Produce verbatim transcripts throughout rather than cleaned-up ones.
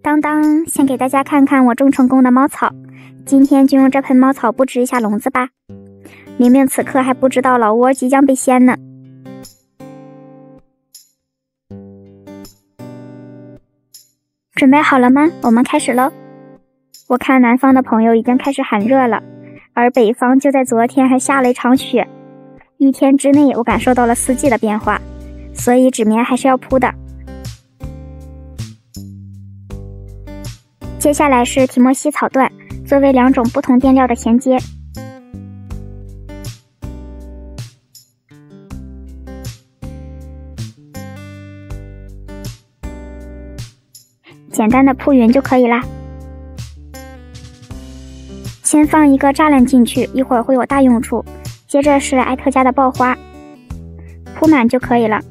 当当，先给大家看看我种成功的猫草。今天就用这盆猫草布置一下笼子吧。明明此刻还不知道老窝即将被掀呢。准备好了吗？我们开始喽。我看南方的朋友已经开始喊热了，而北方就在昨天还下了一场雪。一天之内我感受到了四季的变化，所以纸棉还是要铺的。接下来是提莫西草段，作为两种不同垫料的衔接。简单的铺匀就可以啦。先放一个栅栏进去，一会儿会有大用处。接着是艾特家的爆花，铺满就可以了。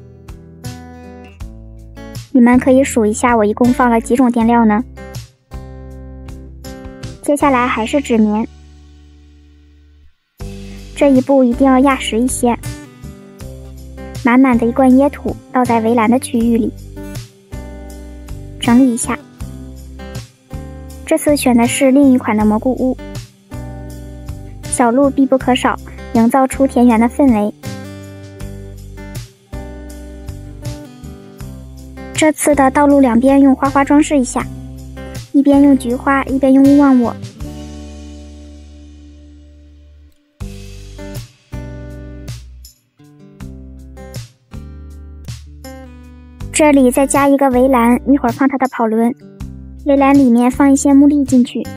你们可以数一下我一共放了几种垫料呢？接下来还是纸棉，这一步一定要压实一些。满满的一罐椰土倒在围栏的区域里，整理一下。这次选的是另一款的蘑菇屋，小鹿必不可少，营造出田园的氛围。这次的道路两边用花花装饰一下，一边用菊花，一边用勿忘我。这里再加一个围栏，一会儿放它的跑轮。围栏里面放一些木粒进去，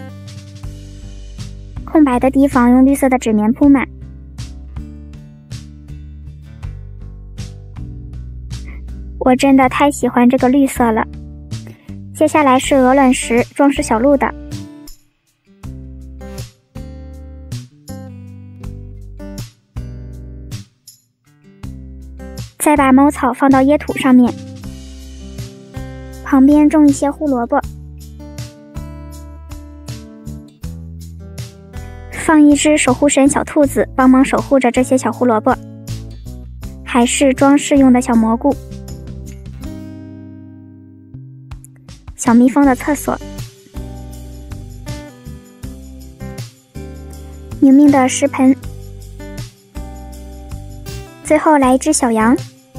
空白的地方用绿色的纸棉铺满。我真的太喜欢这个绿色了。接下来是鹅卵石，装饰小鹿的。再把猫草放到椰土上面，旁边种一些胡萝卜，放一只守护神小兔子，帮忙守护着这些小胡萝卜，还是装饰用的小蘑菇。小蜜蜂的厕所，明明的石盆，最后来一只小羊。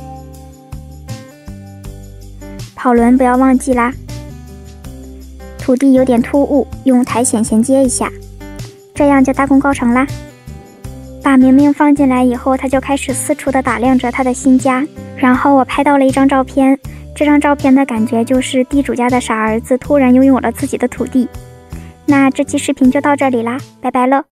跑轮不要忘记啦。土地有点突兀，用苔藓衔接一下，这样就大功告成啦。把明明放进来以后，他就开始四处的打量着他的新家。然后我拍到了一张照片，这张照片的感觉就是地主家的傻儿子突然拥有了自己的土地。那这期视频就到这里啦，拜拜喽。